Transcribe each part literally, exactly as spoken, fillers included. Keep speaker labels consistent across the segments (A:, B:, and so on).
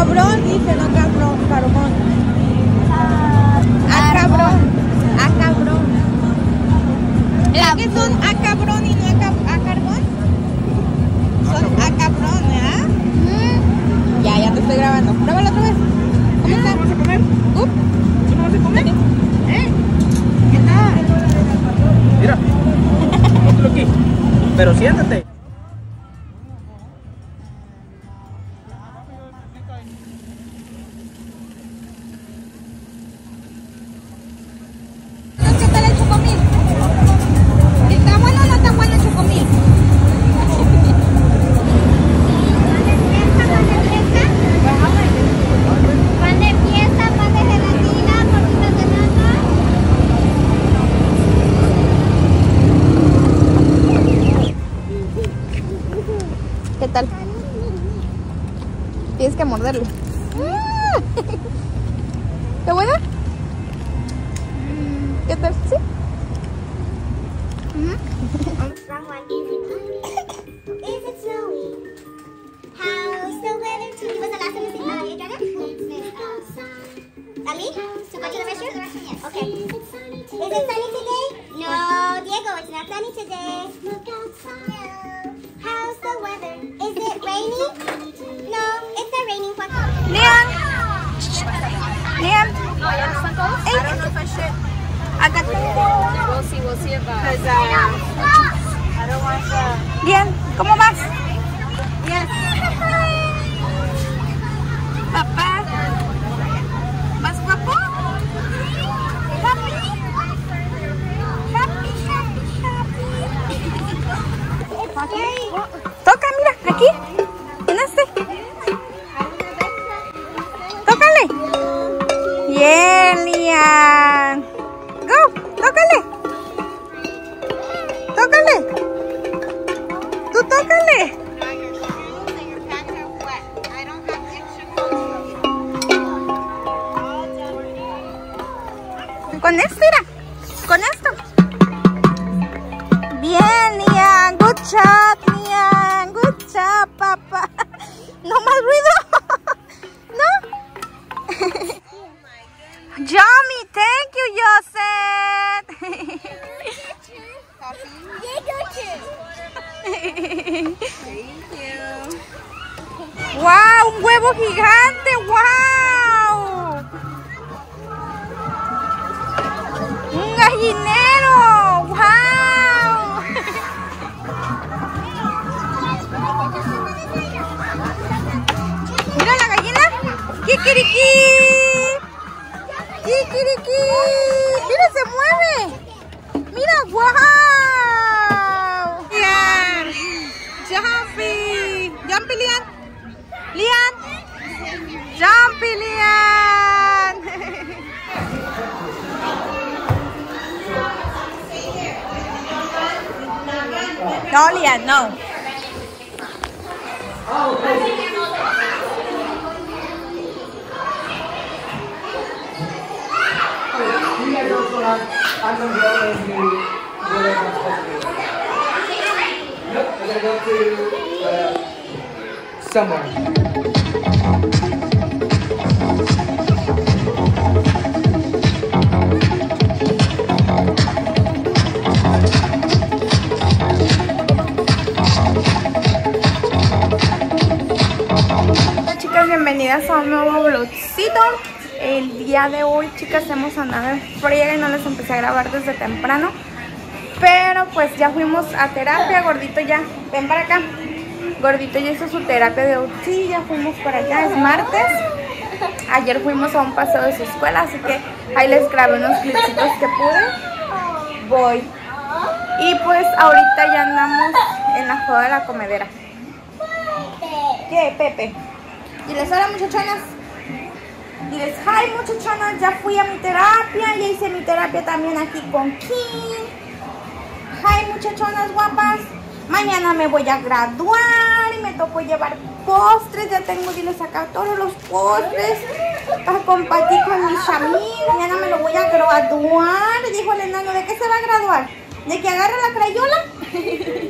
A: cabrón, dice, no cabrón, cabrón. A cabrón, a cabrón. ¿Es que son a cabrón y no a, cap a carbón? Son a cabrón, ¿verdad? Mm. Ya, ya te estoy grabando. Pruébalo otra vez. ¿Cómo está?
B: ¿Vas a comer?
A: ¿Tú?
B: ¿Tú no vas a comer? ¿Eh? ¿Qué tal? Mira, ponte aquí. Pero siéntate.
A: ¿Qué tal el chocomil? ¿Está bueno o no está bueno el chocomil?
C: Pan de fiesta, pan de gelatina, tortitas de nata.
A: ¿Qué tal? Tienes que morderlo. ¿Está buena? ¿Qué tal? ¿Sí?
C: Wrong one. Is it snowy? How's the weather today? Was the last one you sing? Uh, you done it? Ali? To go to the restroom? Yes. Okay. Is it sunny today? No, Diego, it's not sunny today. Look outside. How's the weather? Is it rainy? No, it's a raining one.
A: Liam! Liam!
D: Oh, yeah, this one goes?
A: Hey.
D: I don't know if I should.
A: I got
D: We'll see, we'll see about it. Because uh, I don't want the...
A: Liam, ¿cómo vas?
D: Yes.
A: Papá. ¿Más guapo? Happy. Happy, happy, happy. Toca, mira, aquí. En este. Tócale. Bien, Liam. Go, tócale. Tócale. Tú tócale. Con esto, mira. Con esto. Bien, Liam. Good job, Liam. Good job, papá. No más ruido. ¿No? Yummy. Thank you, Joseph. Wow, un huevo gigante. Wow. Un gallinero. Wow. Mira la gallina. Kikiriki. Kikiriki. Mira, se mueve. Mira, wow. Liam. Jumpy. Jumpy, Liam. Liam. Jumpy, Liam. No, Liam, no.
B: I'm going to go and do whatever I'm supposed to do. Nope, I'm going to go to uh, somewhere.
A: Hola chicas, bienvenidas a un nuevo vlogcito. El día de hoy, chicas, hemos andado en friega y no les empecé a grabar desde temprano. Pero pues ya fuimos a terapia. Gordito ya, ven para acá. Gordito ya hizo su terapia de U T I, ya fuimos para allá, es martes. Ayer fuimos a un paseo de su escuela, así que ahí les grabé unos clipsitos que pude. Voy. Y pues ahorita ya andamos en la joda de la comedera. ¿Qué, Pepe? Diles hola, muchachonas. Diles hi, muchachonas, ya fui a mi terapia, ya hice mi terapia también aquí con Kim. Hi, muchachonas guapas. Mañana me voy a graduar y me tocó llevar postres. Ya tengo, diles acá, todos los postres para compartir con mis amigos. Mañana me lo voy a graduar. Dijo el enano, ¿de qué se va a graduar? ¿De que agarra la crayola?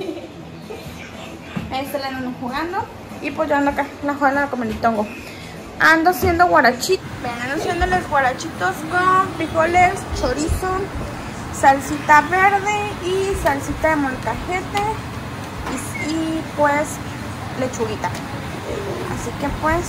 A: Ahí está el enano jugando. Y pues yo ando acá, la jugada como el tongo. ando haciendo guarachitos. Ven, ando haciéndoles guarachitos con frijoles, chorizo, salsita verde y salsita de molcajete y, y pues lechuguita. Así que pues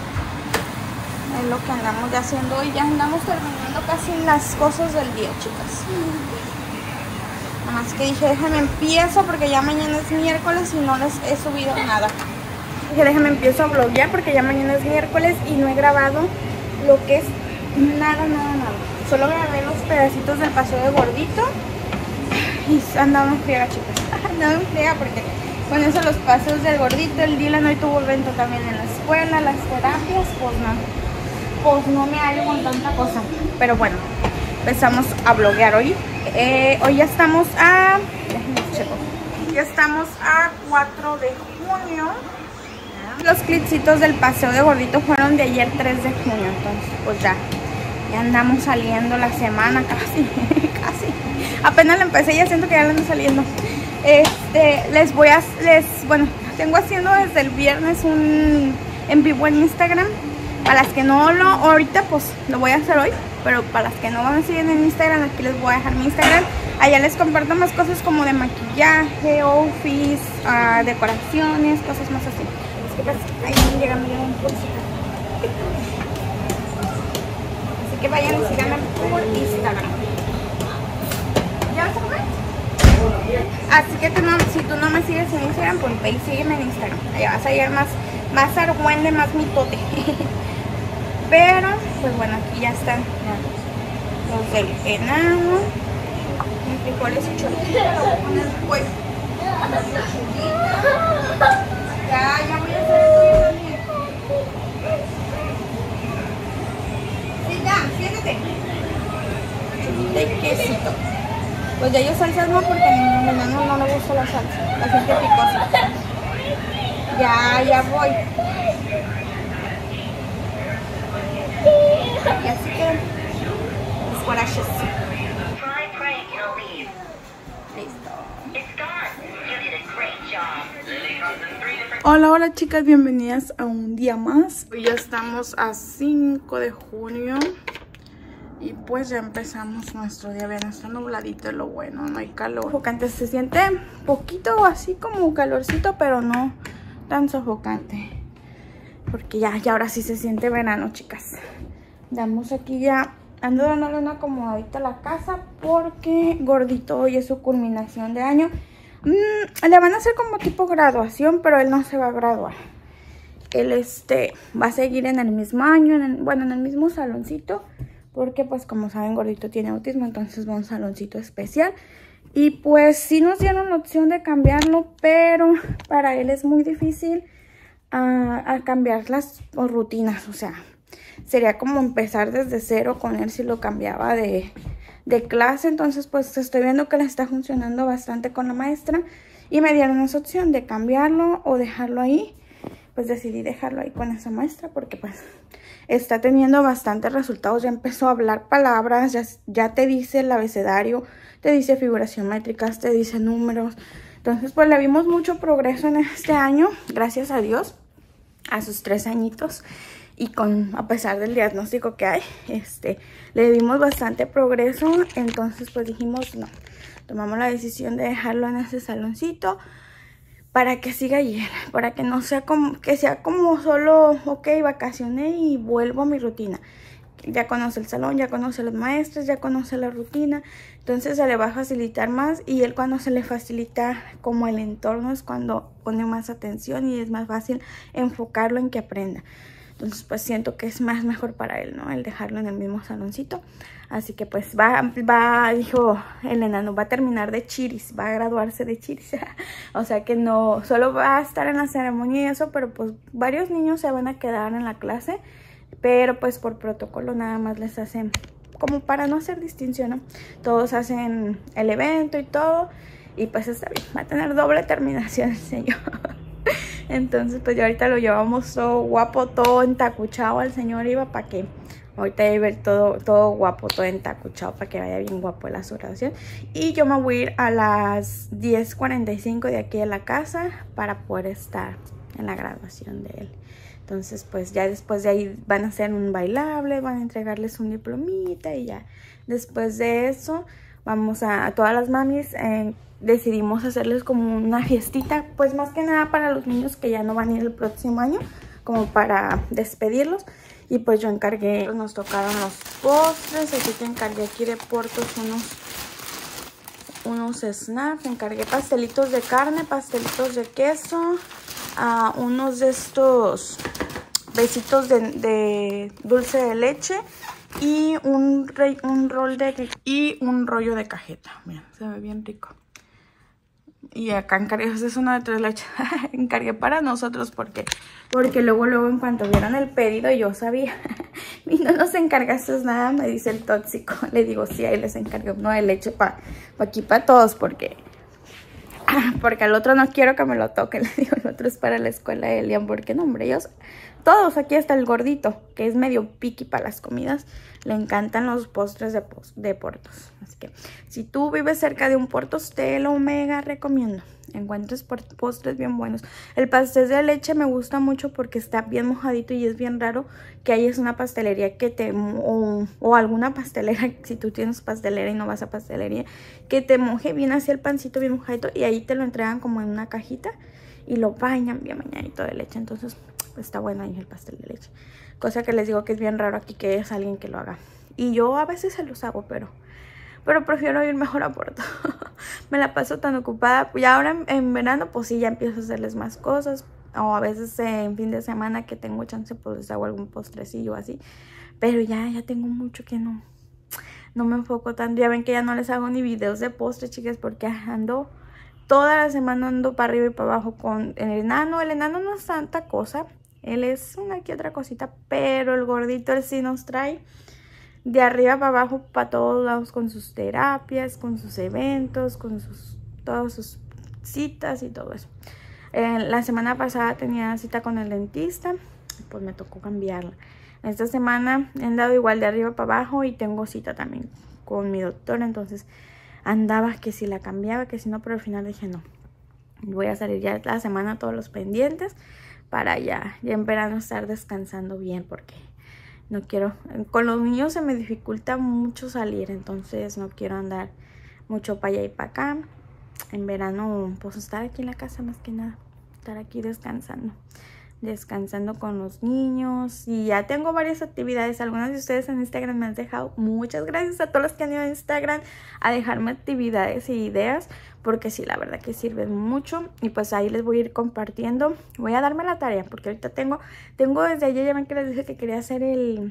A: es lo que andamos ya haciendo hoy. Ya andamos terminando casi las cosas del día, chicas. Nada más que dije, déjame empiezo porque ya mañana es miércoles y no les he subido nada. Dije, déjame empiezo a vloguear porque ya mañana es miércoles y no he grabado lo que es nada, nada, nada. Solo grabé los pedacitos del paseo de gordito y andaba en friega, chicas. Andaba en friega porque con eso los paseos del gordito, el Dylan hoy tuvo evento también en la escuela, las terapias, pues no, pues no me hallo con tanta cosa. Pero bueno, empezamos a vloguear hoy. Eh, hoy ya estamos a... déjenme checo. Ya estamos a cuatro de junio. Los clipsitos del paseo de gordito fueron de ayer tres de junio. Entonces pues ya, ya andamos saliendo la semana casi, casi. Apenas la empecé y ya siento que ya la ando saliendo. Este, les voy a... les bueno, tengo haciendo desde el viernes un en vivo en Instagram. Para las que no lo... ahorita pues lo voy a hacer hoy. Pero para las que no me siguen en Instagram, aquí les voy a dejar mi Instagram. Allá les comparto más cosas como de maquillaje, outfits, uh, decoraciones, cosas más así. Es que pues, ahí me llega mi bolsita. Así que vayan y síganme por Instagram. ¿Ya vas a comer? Así que tú no, si tú no me sigues en Instagram, pues ve y sígueme en Instagram. Allá vas a llegar más, más argüende, más mitote. Pero, pues bueno, aquí ya están los del enano. Mis frijoles y chorizo. Lo voy a poner pues. Ya, ya voy a hacer esto también. Sit down, siéntate. De quesito. Pues ya yo salsa no, porque a mi enano no le gusta la salsa. La siente picosa. Ya, ya voy. Y así que los guaraches. Hola, hola chicas, bienvenidas a un día más. Hoy ya estamos a cinco de junio y pues ya empezamos nuestro día. Bien, está nubladito, es lo bueno, no hay calor. Sofocante, se siente poquito así como calorcito, pero no tan sofocante. Porque ya, ya ahora sí se siente verano, chicas. Damos aquí ya, ando dándole una acomodadita a la casa porque gordito hoy es su culminación de año. Mm, le van a hacer como tipo graduación, pero él no se va a graduar. Él este va a seguir en el mismo año, en el, bueno, en el mismo saloncito. Porque pues como saben, gordito tiene autismo, entonces va a un saloncito especial. Y pues sí nos dieron la opción de cambiarlo, pero para él es muy difícil a, a cambiar las rutinas, o sea, sería como empezar desde cero con él si lo cambiaba de, de clase. Entonces pues estoy viendo que le está funcionando bastante con la maestra y me dieron esa opción de cambiarlo o dejarlo ahí. Pues decidí dejarlo ahí con esa maestra porque pues está teniendo bastantes resultados. Ya empezó a hablar palabras, ya, ya te dice el abecedario, te dice figuras geométricas, te dice números. Entonces pues le vimos mucho progreso en este año, gracias a Dios, a sus tres añitos. Y con, a pesar del diagnóstico que hay, este, le dimos bastante progreso. Entonces pues dijimos no, tomamos la decisión de dejarlo en ese saloncito para que siga allí, para que no sea como, que sea como solo, ok, vacacioné y vuelvo a mi rutina. Ya conoce el salón, ya conoce a los maestros, ya conoce la rutina, entonces se le va a facilitar más. Y él, cuando se le facilita como el entorno, es cuando pone más atención y es más fácil enfocarlo en que aprenda. Entonces pues siento que es más mejor para él, ¿no? El dejarlo en el mismo saloncito. Así que pues va, va, dijo el enano, va a terminar de chiris, va a graduarse de chiris. O sea que no, solo va a estar en la ceremonia y eso, pero pues varios niños se van a quedar en la clase. Pero pues por protocolo nada más les hacen, como para no hacer distinción, ¿no? Todos hacen el evento y todo. Y pues está bien, va a tener doble terminación el señor. Entonces pues ya ahorita lo llevamos todo guapo, todo entacuchado al señor Iba para que ahorita hay ver todo, todo guapo, todo entacuchado para que vaya bien guapo la su graduación. Y yo me voy a ir a las diez cuarenta y cinco de aquí a la casa para poder estar en la graduación de él. Entonces pues ya después de ahí van a hacer un bailable, van a entregarles un diplomita y ya. Después de eso vamos a, a todas las mamis, eh, decidimos hacerles como una fiestita, pues más que nada para los niños que ya no van a ir el próximo año, como para despedirlos. Y pues yo encargué, nos tocaron los postres, así que encargué aquí de Portos unos, unos snacks, encargué pastelitos de carne, pastelitos de queso, uh, unos de estos besitos de, de dulce de leche y un, re, un rol de y un rollo de cajeta. Miren, se ve bien rico. Y acá encargué, es una de tres leches, encargué para nosotros porque, porque luego, luego en cuanto vieron el pedido yo sabía. Y no nos encargaste nada, me dice el tóxico. Le digo, sí, ahí les encargué uno de leche para pa aquí para todos porque, porque al otro no quiero que me lo toquen. Le digo, el otro es para la escuela de Elian porque no, hombre, ellos, todos aquí hasta el gordito, que es medio piqui para las comidas, le encantan los postres de, post, de Portos. Así que si tú vives cerca de un Portos, te lo mega recomiendo. Encuentres postres bien buenos. El pastel de leche me gusta mucho porque está bien mojadito y es bien raro que hayas una pastelería que te... O, o alguna pastelera, si tú tienes pastelera y no vas a pastelería, que te moje bien así el pancito bien mojadito y ahí te lo entregan como en una cajita y lo bañan bien bañadito de leche. Entonces está bueno ahí el pastel de leche. Cosa que les digo que es bien raro aquí que es alguien que lo haga. Y yo a veces se los hago, pero... Pero prefiero ir mejor a Porto. Me la paso tan ocupada. Y ahora en, en verano, pues sí, ya empiezo a hacerles más cosas. O a veces eh, en fin de semana que tengo chance, pues les hago algún postrecillo así. Pero ya, ya tengo mucho que no, no me enfoco tanto. Ya ven que ya no les hago ni videos de postres, chicas, porque ando... Toda la semana ando para arriba y para abajo con el enano. El enano no es tanta cosa. Él es una que otra cosita. Pero el gordito, él sí nos trae... de arriba para abajo, para todos lados, con sus terapias, con sus eventos, con sus todas sus citas y todo eso. Eh, la semana pasada tenía cita con el dentista, pues me tocó cambiarla. Esta semana he andado igual de arriba para abajo y tengo cita también con mi doctora, entonces andaba que si la cambiaba, que si no, pero al final dije no. Voy a salir ya la semana todos los pendientes para ya, ya en verano estar descansando bien porque... No quiero, con los niños se me dificulta mucho salir, entonces no quiero andar mucho para allá y para acá. En verano, pues estar aquí en la casa más que nada, estar aquí descansando, descansando con los niños. Y ya tengo varias actividades, algunas de ustedes en Instagram me han dejado. Muchas gracias a todos los que han ido a Instagram a dejarme actividades y ideas, porque sí, la verdad que sirven mucho. Y pues ahí les voy a ir compartiendo. Voy a darme la tarea, porque ahorita tengo, tengo desde ayer, ya ven que les dije que quería hacer el,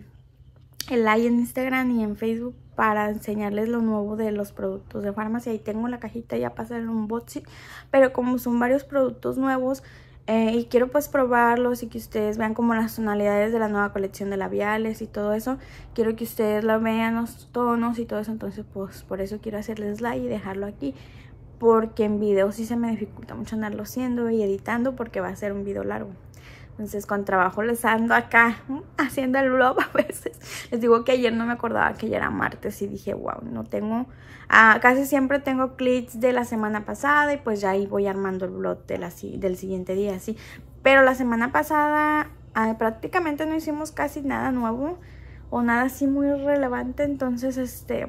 A: el live en Instagram y en Facebook para enseñarles lo nuevo de los productos de farmacia. Ahí tengo la cajita ya para hacer un unboxing, pero como son varios productos nuevos, Eh, y quiero pues probarlos y que ustedes vean como las tonalidades de la nueva colección de labiales y todo eso. Quiero que ustedes lo vean, los tonos y todo eso. Entonces pues por eso quiero hacerles like y dejarlo aquí, porque en video sí se me dificulta mucho andarlo haciendo y editando, porque va a ser un video largo. Entonces con trabajo les ando acá haciendo el vlog a veces. Les digo que ayer no me acordaba que ya era martes y dije, wow, no tengo... Ah, casi siempre tengo clips de la semana pasada y pues ya ahí voy armando el vlog de la, del siguiente día, así. Pero la semana pasada ah, prácticamente no hicimos casi nada nuevo o nada así muy relevante. Entonces, este,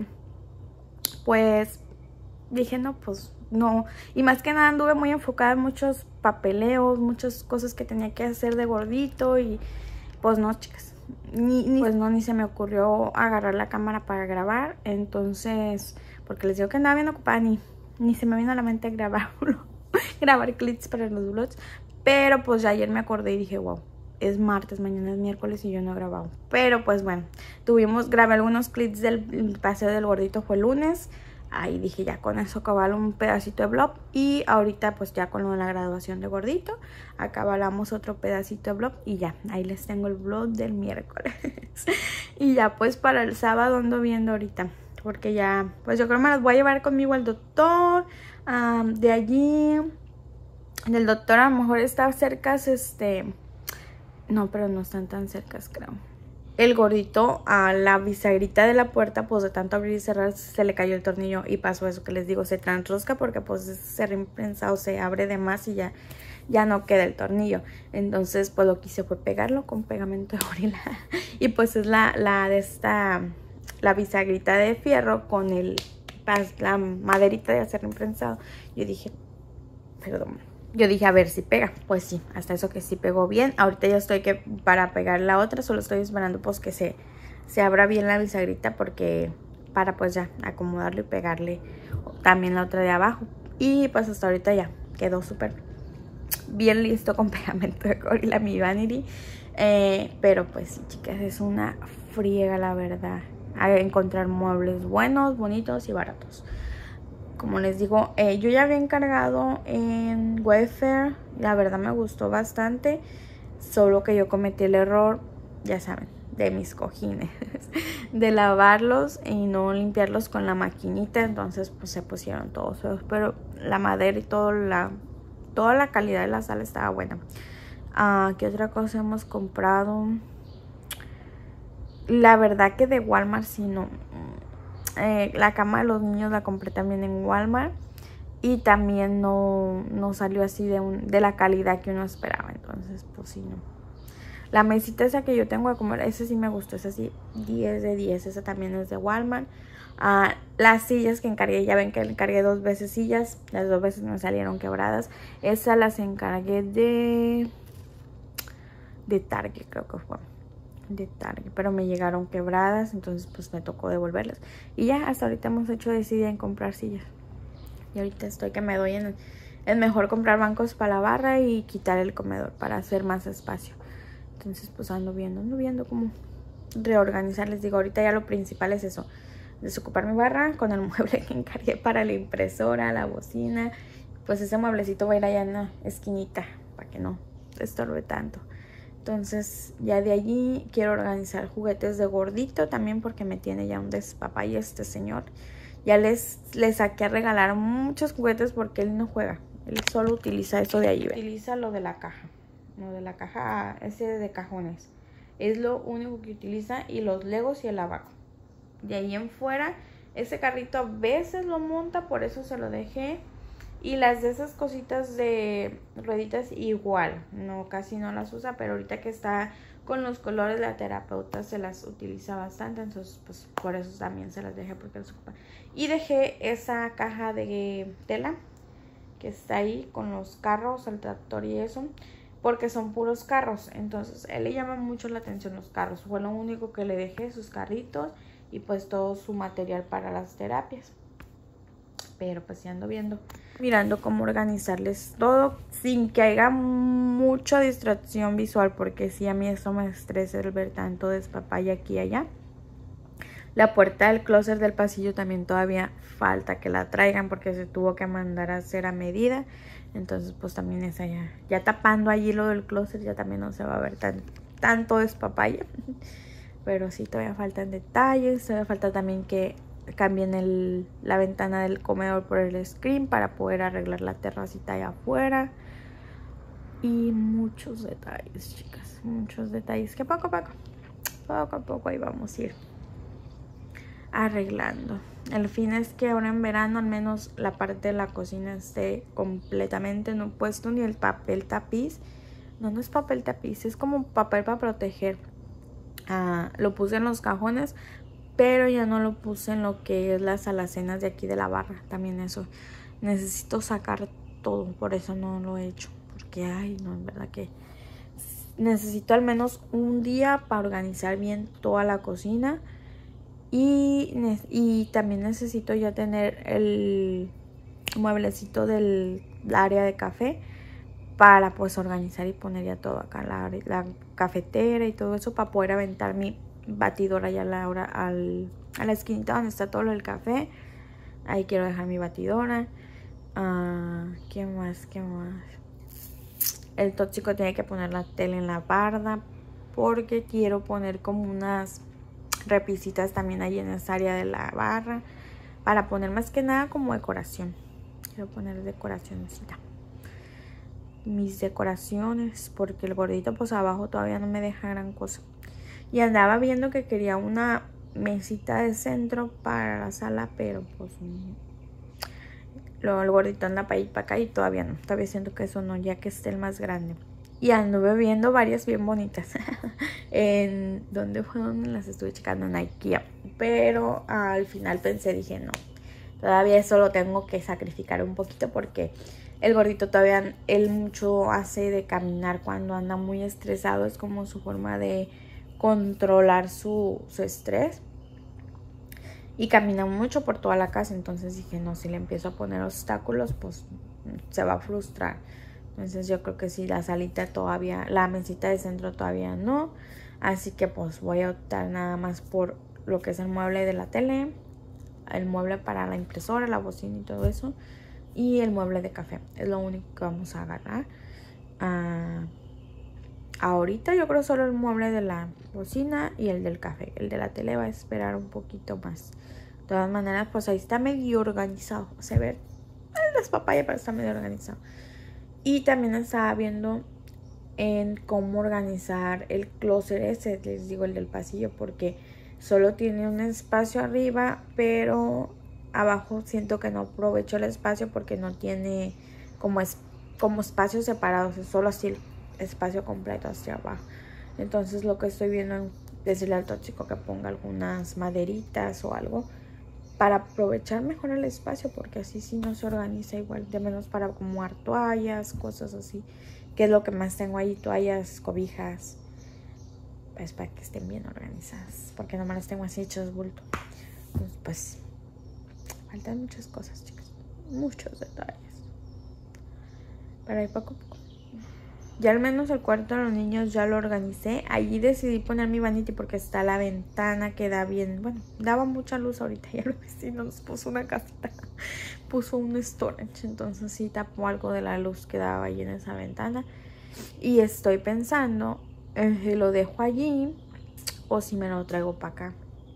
A: pues dije, no, pues... no, y más que nada anduve muy enfocada en muchos papeleos, muchas cosas que tenía que hacer de gordito y pues no, chicas, ni, ni, pues no, ni se me ocurrió agarrar la cámara para grabar. Entonces, porque les digo que andaba bien ocupada, ni, ni se me vino a la mente grabar, grabar clips para los vlogs. Pero pues ya ayer me acordé y dije, wow, es martes, mañana es miércoles y yo no he grabado. Pero pues bueno, tuvimos, grabé algunos clips del paseo del gordito, fue el lunes. Ahí dije, ya con eso acabamos un pedacito de vlog. Y ahorita pues ya con lo de la graduación de gordito, acabamos otro pedacito de vlog. Y ya, ahí les tengo el vlog del miércoles. Y ya pues para el sábado ando viendo ahorita, porque ya, pues yo creo que me las voy a llevar conmigo al doctor. um, De allí, del doctor a lo mejor está cerca, este... No, pero no están tan cercas, creo. el gordito a la bisagrita de la puerta, pues de tanto abrir y cerrar se le cayó el tornillo y pasó eso que les digo, se transrosca porque pues se reimprensado, se abre de más y ya, ya no queda el tornillo. Entonces pues lo que hice fue pegarlo con pegamento de gorila y pues es la, la de esta, la bisagrita de fierro con el, la maderita de acero imprensado. Yo dije, perdón. Yo dije a ver si pega, pues sí, hasta eso que sí pegó bien. Ahorita ya estoy que para pegar la otra, solo estoy esperando pues que se, se abra bien la bisagrita porque para pues ya acomodarlo y pegarle también la otra de abajo. Y pues hasta ahorita ya quedó súper bien listo con pegamento de gorila mi vanity. Eh, pero pues sí, chicas, es una friega la verdad a encontrar muebles buenos, bonitos y baratos. Como les digo, eh, yo ya había encargado en Wayfair. La verdad me gustó bastante. Solo que yo cometí el error, ya saben, de mis cojines. De lavarlos y no limpiarlos con la maquinita. Entonces pues se pusieron todos feos. Pero la madera y todo la, toda la calidad de la sala estaba buena. Uh, ¿Qué otra cosa hemos comprado? La verdad que de Walmart sí no... Eh, la cama de los niños la compré también en Walmart y también no, no salió así de, un, de la calidad que uno esperaba. Entonces pues sí, no. La mesita esa que yo tengo de comer, esa sí me gustó, esa sí diez de diez, esa también es de Walmart. Uh, las sillas que encargué, ya ven que encargué dos veces sillas, las dos veces me salieron quebradas. Esas las encargué de de Target, creo que fue de Target, pero me llegaron quebradas, entonces pues me tocó devolverlas. Y ya hasta ahorita hemos hecho decidida en comprar sillas. Y ahorita estoy que me doy en... Es mejor comprar bancos para la barra y quitar el comedor para hacer más espacio. Entonces pues ando viendo, ando viendo cómo reorganizar. Les digo, ahorita ya lo principal es eso. Desocupar mi barra con el mueble que encargué para la impresora, la bocina. Pues ese mueblecito va a ir allá en la esquinita para que no estorbe tanto. Entonces ya de allí quiero organizar juguetes de gordito también porque me tiene ya un despapalle este señor. Ya les, les saqué a regalar muchos juguetes porque él no juega. Él solo utiliza eso de allí. Utiliza lo de la caja. Lo de la caja, ese de cajones. Es lo único que utiliza y los legos y el abaco. De ahí en fuera, ese carrito a veces lo monta, por eso se lo dejé. Y las de esas cositas de rueditas igual, no casi no las usa, pero ahorita que está con los colores la terapeuta se las utiliza bastante, entonces pues por eso también se las dejé porque las ocupa. Y dejé esa caja de tela que está ahí con los carros, el tractor y eso, porque son puros carros, entonces a él le llama mucho la atención los carros. Fue lo único que le dejé, sus carritos y pues todo su material para las terapias. Pero pues ya ando viendo, mirando cómo organizarles todo sin que haya mucha distracción visual, porque sí, a mí eso me estresa el ver tanto despapalle aquí y allá. La puerta del closet del pasillo también todavía falta que la traigan porque se tuvo que mandar a hacer a medida. Entonces pues también esa ya, ya tapando allí lo del closet ya también no se va a ver tan, tanto despapalle. Pero sí, todavía faltan detalles, todavía falta también que cambien el, la ventana del comedor por el screen para poder arreglar la terracita allá afuera. Y muchos detalles, chicas, muchos detalles que poco a poco, poco a poco ahí vamos a ir arreglando. El fin es que ahora en verano al menos la parte de la cocina esté completamente, no he puesto ni el papel tapiz. No, no es papel tapiz, es como papel para proteger. Uh, lo puse en los cajones, pero ya no lo puse en lo que es las alacenas de aquí de la barra. También eso necesito sacar todo, por eso no lo he hecho. Porque, ay, no, en verdad que necesito al menos un día para organizar bien toda la cocina. Y, y también necesito ya tener el mueblecito del área de café para pues organizar y poner ya todo acá, la, la cafetera y todo eso, para poder aventar mi batidora ya a la, hora, al, a la esquinita donde está todo el café. Ahí quiero dejar mi batidora. Uh, ¿Qué más? ¿Qué más? El tóxico tiene que poner la tele en la barda porque quiero poner como unas repisitas también ahí en esa área de la barra para poner más que nada como decoración. Quiero poner decoracióncita. Mis decoraciones porque el gordito pues abajo todavía no me deja gran cosa. Y andaba viendo que quería una mesita de centro para la sala, pero pues luego el gordito anda para ir para acá y todavía no. Todavía siento que eso no, ya que esté el más grande. Y anduve viendo varias bien bonitas. En ¿dónde fue donde las estuve checando? En IKEA. Pero al final pensé, dije no. Todavía eso lo tengo que sacrificar un poquito porque el gordito todavía, él mucho hace de caminar cuando anda muy estresado. Es como su forma de controlar su, su estrés. Y camina mucho por toda la casa. Entonces dije, no, si le empiezo a poner obstáculos, pues se va a frustrar. Entonces yo creo que sí, la salita todavía, la mesita de centro todavía no. Así que pues voy a optar nada más por lo que es el mueble de la tele, el mueble para la impresora, la bocina y todo eso, y el mueble de café. Es lo único que vamos a agarrar. Uh, ahorita yo creo solo el mueble de la bocina y el del café. El de la tele va a esperar un poquito más. De todas maneras, pues ahí está medio organizado. Se ve las papayas, pero está medio organizado. Y también estaba viendo en cómo organizar el closet ese, les digo, el del pasillo, porque solo tiene un espacio arriba, pero abajo siento que no aprovecho el espacio porque no tiene como, es, como espacios separados, es solo así el espacio completo hacia abajo. Entonces lo que estoy viendo es decirle al tóxico que ponga algunas maderitas o algo para aprovechar mejor el espacio, porque así sí no se organiza igual, de menos para acomodar toallas, cosas así, que es lo que más tengo ahí, toallas, cobijas, pues para que estén bien organizadas, porque nomás las tengo así hechas bulto. Entonces pues faltan muchas cosas, chicas, muchos detalles, pero ahí poco a poco. Ya al menos el cuarto de los niños ya lo organicé. Allí decidí poner mi vanity porque está la ventana que da bien. Bueno, daba mucha luz ahorita. Ya el vecino nos puso una casita. Puso un storage. Entonces sí tapó algo de la luz que daba ahí en esa ventana. Y estoy pensando en si lo dejo allí o si me lo traigo para acá.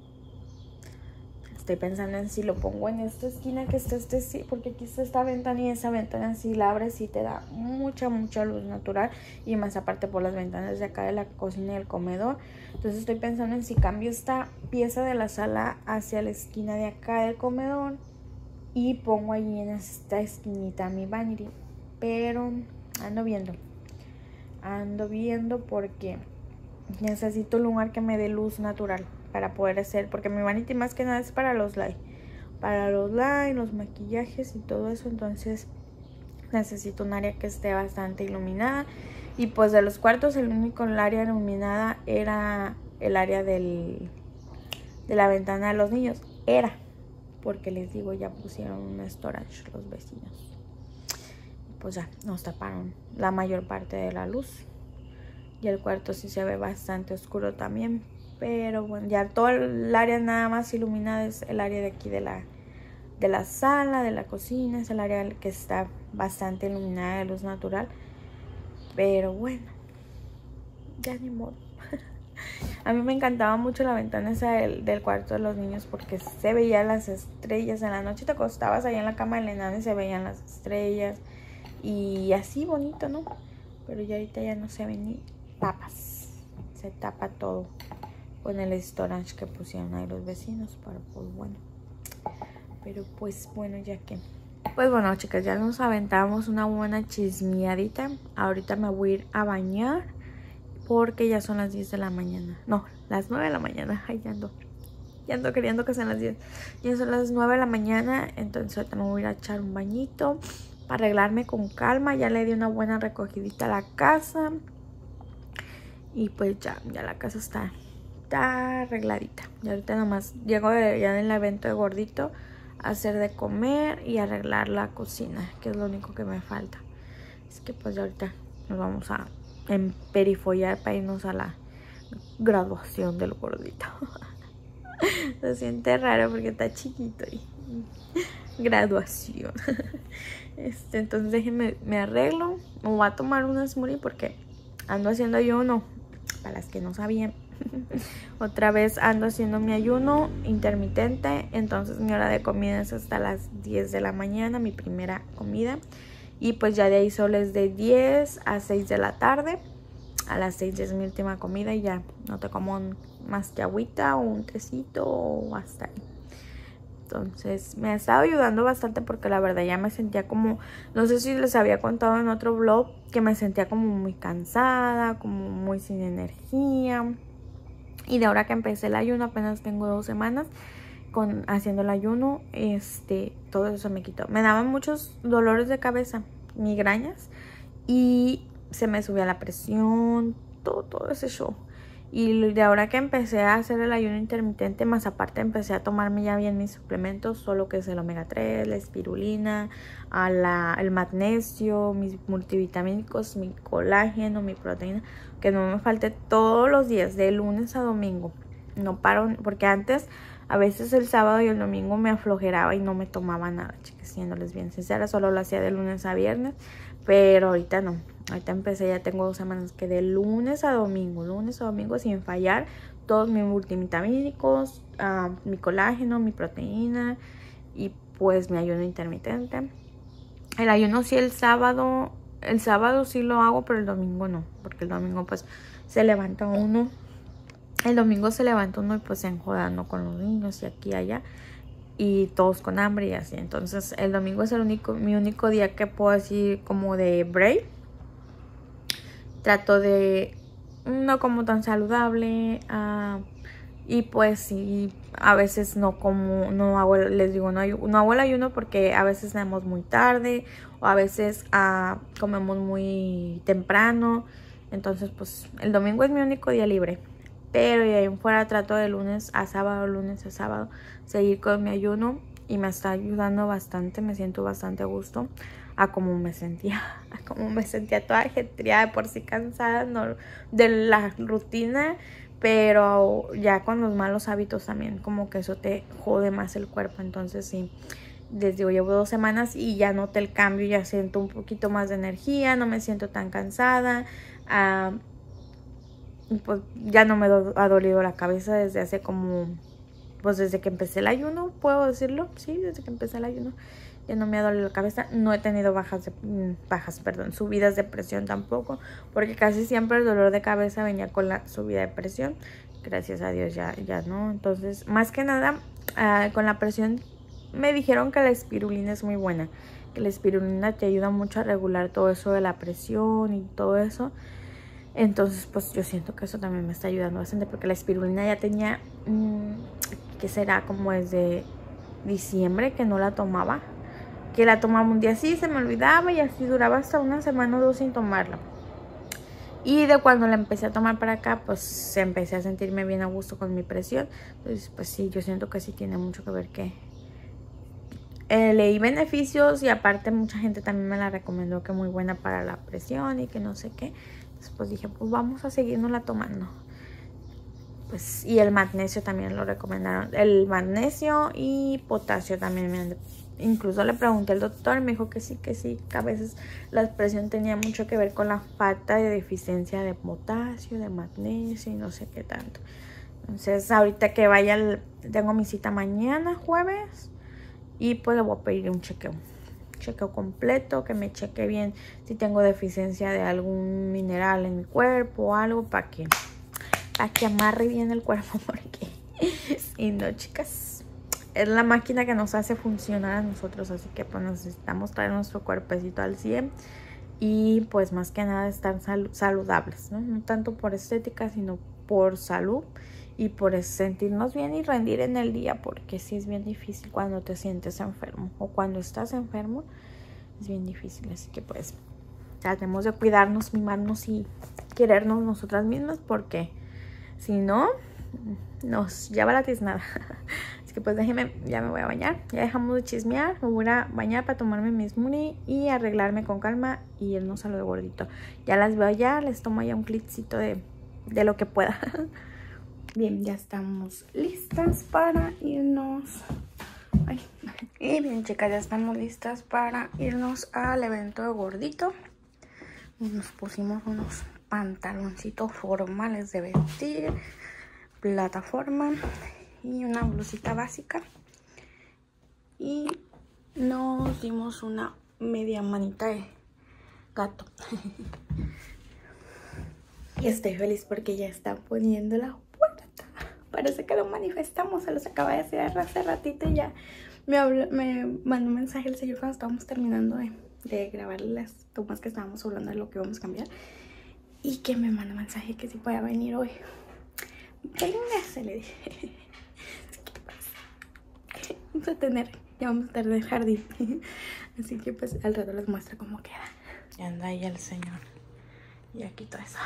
A: Estoy pensando en si lo pongo en esta esquina que está este sí, porque aquí está esta ventana y esa ventana si la abres sí te da mucha, mucha luz natural. Y más aparte por las ventanas de acá de la cocina y el comedor. Entonces estoy pensando en si cambio esta pieza de la sala hacia la esquina de acá del comedor y pongo allí en esta esquinita mi vanity. Pero ando viendo. Ando viendo porque necesito un lugar que me dé luz natural para poder hacer, porque mi vanity más que nada es para los live, para los live, los maquillajes y todo eso. Entonces necesito un área que esté bastante iluminada. Y pues de los cuartos el único área iluminada era el área del, de la ventana de los niños. Era, porque les digo, ya pusieron un storage los vecinos. Pues ya nos taparon la mayor parte de la luz. Y el cuarto sí se ve bastante oscuro también. Pero bueno, ya todo el área nada más iluminada es el área de aquí de la, de la sala, de la cocina. Es el área que está bastante iluminada de luz natural. Pero bueno, ya ni modo. A mí me encantaba mucho la ventana esa del, del cuarto de los niños porque se veían las estrellas. En la noche te acostabas ahí en la cama del enano y se veían las estrellas. Y así bonito, ¿no? Pero ya ahorita ya no se ven ni papas. Se tapa todo con el storage que pusieron ahí los vecinos. Para pues bueno. Pero pues bueno, ya que... Pues bueno, chicas, ya nos aventamos una buena chismeadita. Ahorita me voy a ir a bañar porque ya son las diez de la mañana. No, las nueve de la mañana. Ay, ya ando. Ya ando queriendo que sean las diez. Ya son las nueve de la mañana. Entonces ahorita me voy a ir a echar un bañito para arreglarme con calma. Ya le di una buena recogidita a la casa. Y pues ya, ya la casa está, está arregladita. Y ahorita nomás llego de, ya del evento de gordito a hacer de comer y arreglar la cocina, que es lo único que me falta. Es que pues ya ahorita nos vamos a emperifollar para irnos a la graduación del gordito. Se siente raro porque está chiquito y graduación. Este, entonces déjenme, me arreglo. Me voy a tomar una smoothie porque ando haciendo ayuno. Para las que no sabían, otra vez ando haciendo mi ayuno intermitente. Entonces mi hora de comida es hasta las diez de la mañana, mi primera comida. Y pues ya de ahí solo es de diez a seis de la tarde. a las seis es mi última comida y ya no te como más que agüita o un tecito o hasta ahí. Entonces me ha estado ayudando bastante porque la verdad ya me sentía como, no sé si les había contado en otro vlog, que me sentía como muy cansada, como muy sin energía. Y de ahora que empecé el ayuno, apenas tengo dos semanas con haciendo el ayuno, este, todo eso me quitó. Me daban muchos dolores de cabeza, migrañas, y se me subía la presión, todo, todo ese show. Y de ahora que empecé a hacer el ayuno intermitente, más aparte empecé a tomarme ya bien mis suplementos, solo que es el omega tres, la espirulina, a la, el magnesio, mis multivitamínicos, mi colágeno, mi proteína, que no me falte todos los días, de lunes a domingo. No paro, porque antes a veces el sábado y el domingo me aflojeraba y no me tomaba nada, chicas, siéndoles bien sincera, solo lo hacía de lunes a viernes, pero ahorita no. Ahorita empecé, ya tengo dos semanas que de lunes a domingo, lunes a domingo sin fallar, todos mis multivitamínicos, uh, mi colágeno, mi proteína y pues mi ayuno intermitente. El ayuno sí el sábado, el sábado sí lo hago, pero el domingo no, porque el domingo pues se levanta uno, el domingo se levanta uno y pues se enjodando con los niños y aquí y allá. Y todos con hambre y así. Entonces el domingo es el único, mi único día que puedo decir como de break. Trato de no como tan saludable. Uh, y pues sí, a veces no como, no hago, les digo, no, no hago el ayuno porque a veces cenamos muy tarde. O a veces uh, comemos muy temprano. Entonces pues el domingo es mi único día libre. Pero de ahí en fuera trato de lunes a sábado, lunes a sábado, seguir con mi ayuno. Y me está ayudando bastante, me siento bastante a gusto a como me sentía. A como me sentía toda ajetreada, de por sí cansada, no, de la rutina. Pero ya con los malos hábitos también, como que eso te jode más el cuerpo. Entonces sí, les digo, llevo dos semanas y ya noté el cambio. Ya siento un poquito más de energía, no me siento tan cansada. Uh, pues ya no me do, ha dolido la cabeza desde hace como, pues desde que empecé el ayuno, puedo decirlo, sí, desde que empecé el ayuno, ya no me ha dolido la cabeza, no he tenido bajas, de, bajas, perdón, subidas de presión tampoco, porque casi siempre el dolor de cabeza venía con la subida de presión, gracias a Dios ya, ya no, entonces, más que nada, uh, con la presión, me dijeron que la espirulina es muy buena, que la espirulina te ayuda mucho a regular todo eso de la presión y todo eso. Entonces pues yo siento que eso también me está ayudando bastante, porque la espirulina ya tenía, mmm, que será como desde diciembre que no la tomaba, que la tomaba un día así, se me olvidaba y así duraba hasta una semana o dos sin tomarla. Y de cuando la empecé a tomar para acá, pues empecé a sentirme bien a gusto con mi presión. Entonces pues sí, yo siento que sí tiene mucho que ver que eh, leí beneficios y aparte mucha gente también me la recomendó, que muy buena para la presión y que no sé qué. Pues dije, pues vamos a seguirnosla tomando. Pues, y el magnesio también lo recomendaron. El magnesio y potasio también me han... Incluso le pregunté al doctor y me dijo que sí, que sí, que a veces la presión tenía mucho que ver con la falta de deficiencia de potasio, de magnesio y no sé qué tanto. Entonces ahorita que vaya, el, tengo mi cita mañana, jueves, y pues le voy a pedir un chequeo. Chequeo completo, que me cheque bien si tengo deficiencia de algún mineral en mi cuerpo o algo, para que, para que amarre bien el cuerpo, porque y no, chicas, es la máquina que nos hace funcionar a nosotros, así que pues necesitamos traer nuestro cuerpecito al cien y pues más que nada estar sal saludables, ¿no? No tanto por estética, sino por salud y por sentirnos bien y rendir en el día, porque sí es bien difícil cuando te sientes enfermo o cuando estás enfermo, es bien difícil. Así que pues tratemos de cuidarnos, mimarnos y querernos nosotras mismas, porque si no, nos lleva la tiznada. Así que pues déjenme, ya me voy a bañar, ya dejamos de chismear, me voy a bañar para tomarme mi smoothie y arreglarme con calma y irnos a lo de gordito. Ya las veo allá, les tomo ya un clipcito de, de lo que pueda. Bien, ya estamos listas para irnos. Ay. Y bien, chicas, ya estamos listas para irnos al evento de gordito. Nos pusimos unos pantaloncitos formales de vestir, plataforma y una blusita básica. Y nos dimos una media manita de gato. Y estoy feliz porque ya están poniendo la puerta. Parece que lo manifestamos, se los acaba de decir hace ratito y ya me, habló, me mandó un mensaje el señor cuando estábamos terminando de, de grabar las tomas que estábamos hablando de lo que íbamos a cambiar. Y que me mandó un mensaje que si podía venir hoy. Venga, se le dije. ¿Qué pasa? Vamos a tener, ya vamos a tener jardín. Así que pues al rato les muestro cómo queda. Ya anda ahí el señor. Y aquí todo eso.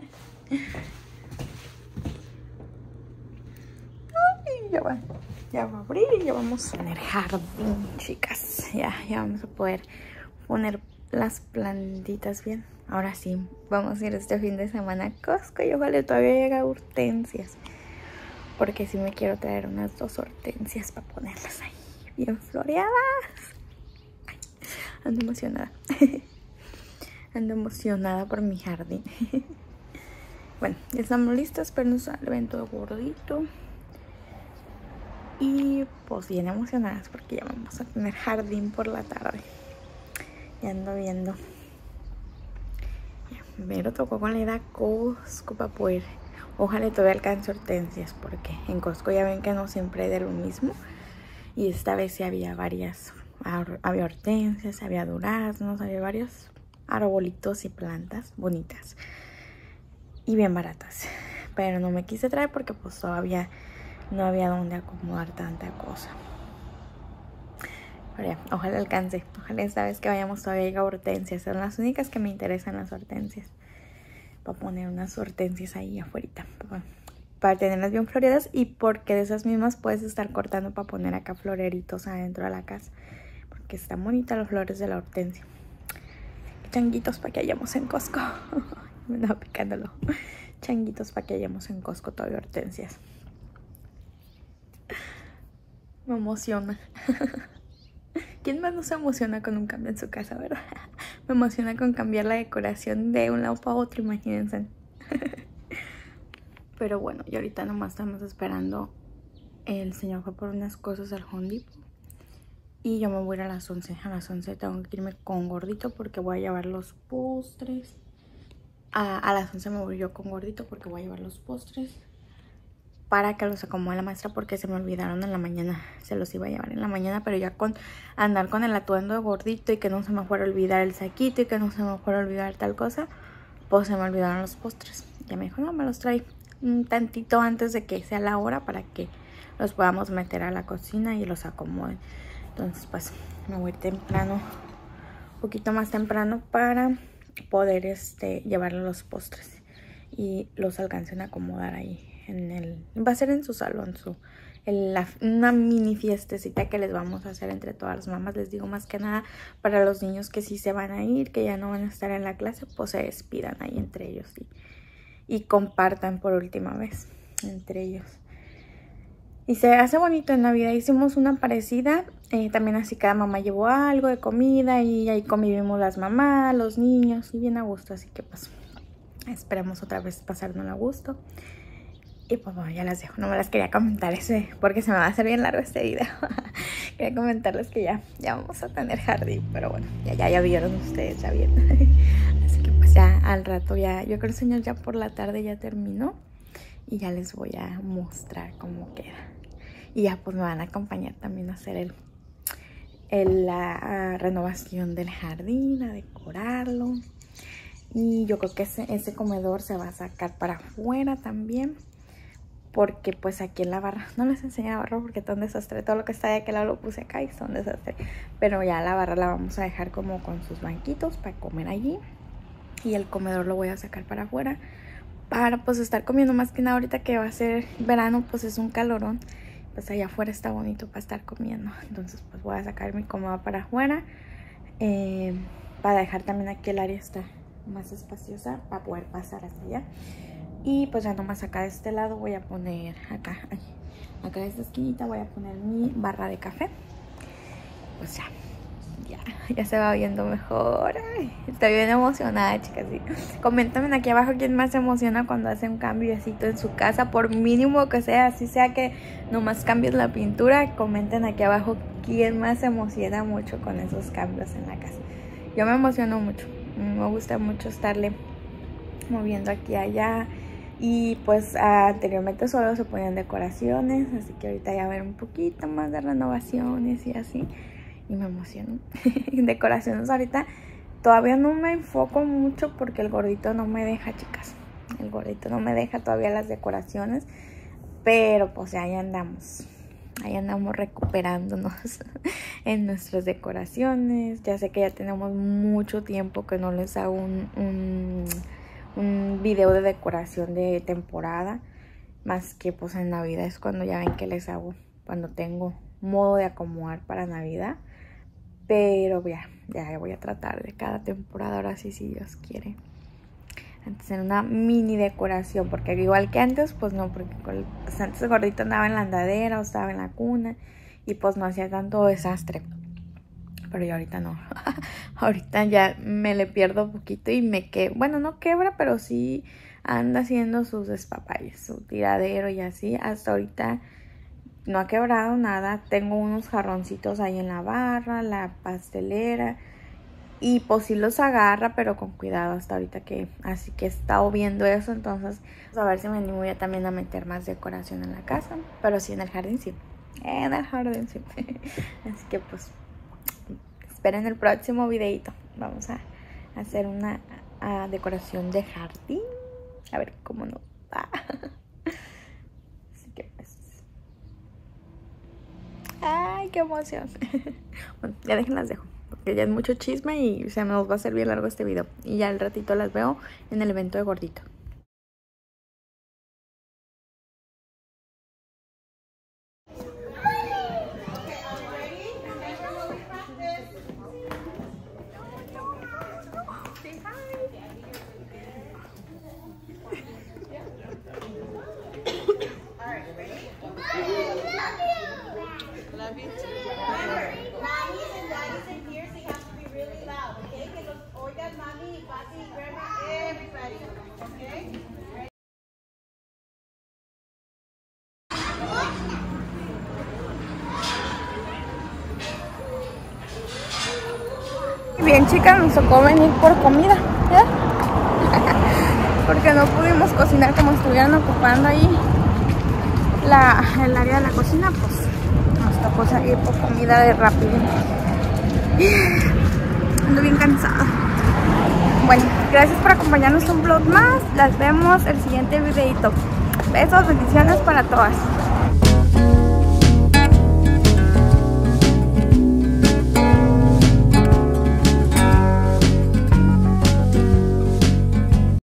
A: Ay, ya va, ya va a abrir y ya vamos a poner jardín, chicas. Ya, ya vamos a poder poner las plantitas bien. Ahora sí, vamos a ir este fin de semana a Costco y ojalá todavía llegue hortensias. Porque sí me quiero traer unas dos hortensias para ponerlas ahí bien floreadas. Ay, ando emocionada. Ando emocionada por mi jardín. Bueno, ya estamos listos para nuestro evento gordito. Y pues bien emocionadas porque ya vamos a tener jardín por la tarde. Ya ando viendo. Pero tocó con la ida a Costco para poder. Ojalá todavía alcance hortensias porque en Costco ya ven que no siempre hay de lo mismo. Y esta vez sí había varias. Había hortensias, había duraznos, había varios arbolitos y plantas bonitas y bien baratas, pero no me quise traer porque pues todavía no había donde acomodar tanta cosa. Pero ya, ojalá alcance, ojalá esta vez que vayamos todavía haya hortensias. Son las únicas que me interesan, las hortensias, para poner unas hortensias ahí afuera para, para tenerlas bien floreadas y porque de esas mismas puedes estar cortando para poner acá floreritos adentro de la casa porque están bonitas las flores de la hortensia. Changuitos para que hayamos en Costco. Me andaba picándolo. Changuitos para que hayamos en Costco todavía hortensias. Me emociona. ¿Quién más no se emociona con un cambio en su casa, verdad? Me emociona con cambiar la decoración de un lado para otro, imagínense. Pero bueno, y ahorita nomás estamos esperando. El señor fue por unas cosas al Home Depot. Y yo me voy a ir a las once. A las once tengo que irme con Gordito porque voy a llevar los postres. A, a las once me voy yo con Gordito porque voy a llevar los postres para que los acomode la maestra porque se me olvidaron en la mañana. Se los iba a llevar en la mañana, pero ya con andar con el atuendo de Gordito y que no se me fuera a olvidar el saquito y que no se me fuera a olvidar tal cosa, pues se me olvidaron los postres. Ya me dijo, no, me los trae un tantito antes de que sea la hora para que los podamos meter a la cocina y los acomoden. Entonces pues me voy temprano, un poquito más temprano para poder este llevarle los postres y los alcancen a acomodar ahí en el, va a ser en su salón, su, en la, una mini fiestecita que les vamos a hacer entre todas las mamás. Les digo más que nada para los niños que sí se van a ir, que ya no van a estar en la clase, pues se despidan ahí entre ellos y, y compartan por última vez entre ellos. Y se hace bonito. En Navidad hicimos una parecida, eh, también así cada mamá llevó algo de comida y ahí convivimos las mamás, los niños y bien a gusto. Así que pues esperemos otra vez pasarnos a gusto. Y pues bueno, ya las dejo, no me las quería comentar ese porque se me va a hacer bien largo este video. Quería comentarles que ya, ya vamos a tener jardín, pero bueno, ya, ya, ya vieron ustedes, ya vieron. Así que pues ya al rato ya, yo creo que el señor ya por la tarde ya terminó. Y ya les voy a mostrar cómo queda. Y ya pues me van a acompañar también a hacer el, el, la renovación del jardín, a decorarlo. Y yo creo que ese, ese comedor se va a sacar para afuera también. Porque pues aquí en la barra, no les enseñé la barra porque está un desastre. Todo lo que está de aquel lado lo puse acá y está un desastre. Pero ya la barra la vamos a dejar como con sus banquitos para comer allí. Y el comedor lo voy a sacar para afuera. Para pues estar comiendo, más que nada ahorita que va a ser verano, pues es un calorón. Pues allá afuera está bonito para estar comiendo. Entonces pues voy a sacar mi comedor para afuera. Eh, para dejar también aquí el área está más espaciosa para poder pasar hacia allá. Y pues ya nomás acá de este lado voy a poner, acá, ay, acá de esta esquinita voy a poner mi barra de café. Pues ya. Ya, ya se va viendo mejor. Ay, estoy bien emocionada, chicas. Sí. Coméntame aquí abajo quién más se emociona cuando hace un cambiecito en su casa, por mínimo que sea, así sea que nomás cambies la pintura. Comenten aquí abajo quién más se emociona mucho con esos cambios en la casa. Yo me emociono mucho, me gusta mucho estarle moviendo aquí y allá. Y pues anteriormente solo se ponían decoraciones, así que ahorita ya va a haber un poquito más de renovaciones y así. Y me emociono. Decoraciones ahorita todavía no me enfoco mucho porque el gordito no me deja, chicas. El gordito no me deja todavía las decoraciones. Pero pues ahí andamos. Ahí andamos recuperándonos en nuestras decoraciones. Ya sé que ya tenemos mucho tiempo que no les hago un... un un video de decoración de temporada, más que pues en Navidad es cuando ya ven que les hago, cuando tengo modo de acomodar para Navidad. Pero ya, ya voy a tratar de cada temporada, ahora sí, si Dios quiere, antes en una mini decoración, porque igual que antes, pues no, porque pues antes el gordito andaba en la andadera o estaba en la cuna y pues no hacía tanto desastre. Pero yo ahorita no. Ahorita ya me le pierdo poquito y me quebra. Bueno, no quebra, pero sí anda haciendo sus despapalles, su tiradero y así. Hasta ahorita no ha quebrado nada. Tengo unos jarroncitos ahí en la barra, la pastelera. Y pues sí los agarra, pero con cuidado hasta ahorita que... Así que he estado viendo eso. Entonces, pues a ver si me animo ya también a meter más decoración en la casa. Pero sí en el jardín, sí. En el jardín, sí. Así que pues... esperen el próximo videito. Vamos a hacer una a, decoración de jardín. A ver cómo nos va. Así que pues... ¡ay, qué emoción! Bueno, ya déjenlas dejo, porque ya es mucho chisme y se nos va a hacer bien largo este video. Y ya al ratito las veo en el evento de gordito. Bien, chicas, nos tocó venir por comida, ¿eh? Porque no pudimos cocinar como estuvieran ocupando ahí la, el área de la cocina, pues nos tocó salir por comida de rápido. Ando bien cansada. Bueno, gracias por acompañarnos un vlog más. Las vemos el siguiente videito. Besos, bendiciones para todas.